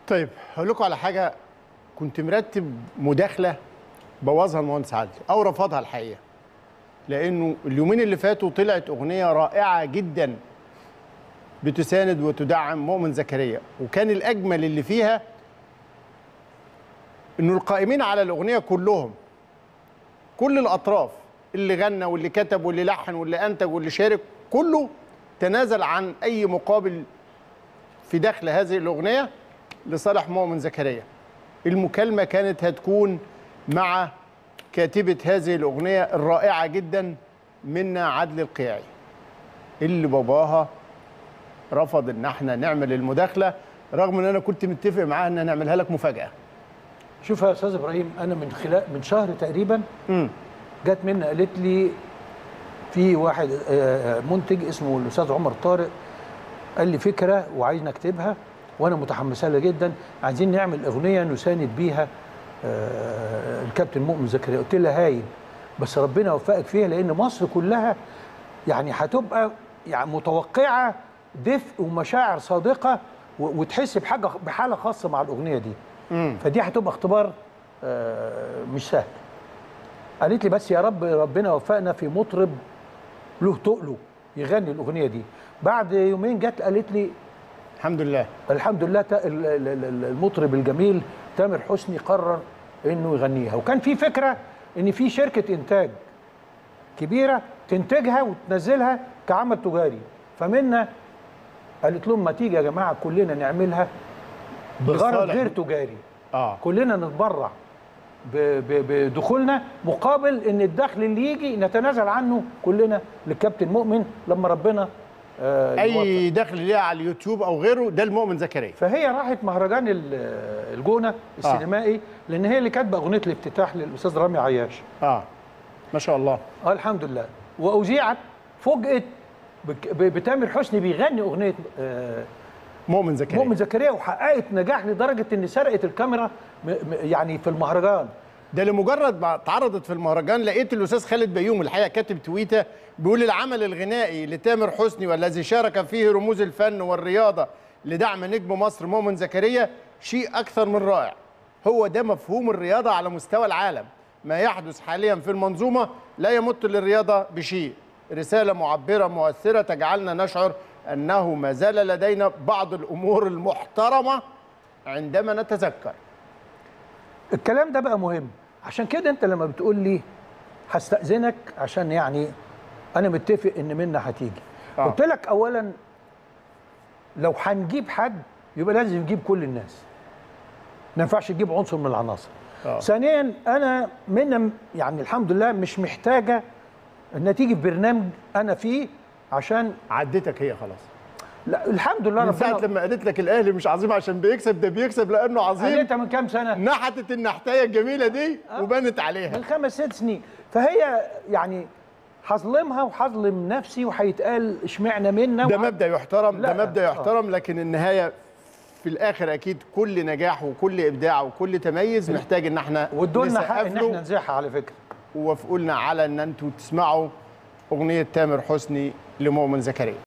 طيب هقول لكم على حاجه. كنت مرتب مداخله بوظها المهندس عادل او رفضها الحقيقه، لانه اليومين اللي فاتوا طلعت اغنيه رائعه جدا بتساند وتدعم مؤمن زكريا، وكان الاجمل اللي فيها انه القائمين على الاغنيه كلهم، كل الاطراف، اللي غنى واللي كتب واللي لحن واللي انتج واللي شارك، كله تنازل عن اي مقابل في دخل هذه الاغنيه لصالح مؤمن زكريا. المكالمه كانت هتكون مع كاتبه هذه الاغنيه الرائعه جدا منى عدل القيعي، اللي باباها رفض ان احنا نعمل المداخله، رغم ان انا كنت متفق معاها ان نعملها لك مفاجاه. شوف يا استاذ ابراهيم، انا من شهر تقريبا جت منى قالت لي في واحد منتج اسمه الاستاذ عمر طارق قال لي فكره وعايزني اكتبها وانا متحمسه لها جدا، عايزين نعمل اغنيه نساند بيها الكابتن مؤمن زكريا. قلت لها هايل، بس ربنا يوفقك فيها، لان مصر كلها يعني هتبقى يعني متوقعه دفء ومشاعر صادقه وتحس بحاله خاصه مع الاغنيه دي. فدي هتبقى اختبار مش سهل. قالت لي بس يا رب ربنا يوفقنا في مطرب له تقله يغني الاغنيه دي. بعد يومين جت قالت لي الحمد لله المطرب الجميل تامر حسني قرر انه يغنيها، وكان في فكره ان في شركه انتاج كبيره تنتجها وتنزلها كعمل تجاري، فمنا قالت لهم ما تيجي يا جماعه كلنا نعملها بغرض غير تجاري. كلنا نتبرع بدخولنا مقابل ان الدخل اللي يجي نتنازل عنه كلنا للكابتن مؤمن لما ربنا اي دخل ليها على اليوتيوب او غيره ده المؤمن زكريا. فهي راحت مهرجان الجونه السينمائي لان هي اللي كاتبه اغنيه الافتتاح للاستاذ رامي عياش. ما شاء الله. الحمد لله. واذيعت، فوجئت بتامر حسني بيغني اغنيه مؤمن زكريا وحققت نجاح لدرجه ان سرقت الكاميرا يعني في المهرجان ده. لمجرد ما اتعرضت في المهرجان لقيت الاستاذ خالد بيوم الحقيقه كاتب تويته بيقول العمل الغنائي لتامر حسني والذي شارك فيه رموز الفن والرياضه لدعم نجم مصر مؤمن زكريا شيء اكثر من رائع. هو ده مفهوم الرياضه على مستوى العالم. ما يحدث حاليا في المنظومه لا يمت للرياضه بشيء. رساله معبره مؤثره تجعلنا نشعر انه ما زال لدينا بعض الامور المحترمه عندما نتذكر. الكلام ده بقى مهم. عشان كده انت لما بتقول لي هستأذنك عشان يعني انا متفق ان منى هتيجي، قلت لك اولا لو هنجيب حد يبقى لازم نجيب كل الناس، ما ينفعش تجيب عنصر من العناصر. ثانيا انا منى يعني الحمد لله مش محتاجه انها تيجي في برنامج انا فيه عشان عدتك هي خلاص. لا الحمد لله. من ساعة لما قالت لك الاهلي مش عظيم عشان بيكسب، ده بيكسب لانه عظيم. قالتها من كام سنه، نحتت النحتايه الجميله دي وبانت عليها من 5 6 سنين. فهي يعني هظلمها وهظلم نفسي وهيتقال اشمعنى منا. ده مبدا يحترم، ده مبدا يحترم، لكن النهايه في الاخر اكيد كل نجاح وكل ابداع وكل تميز محتاج ان احنا وادولنا حق ان احنا نزاحها على فكره، ووافقوا لنا على ان انتوا تسمعوا اغنيه تامر حسني لمؤمن زكريا.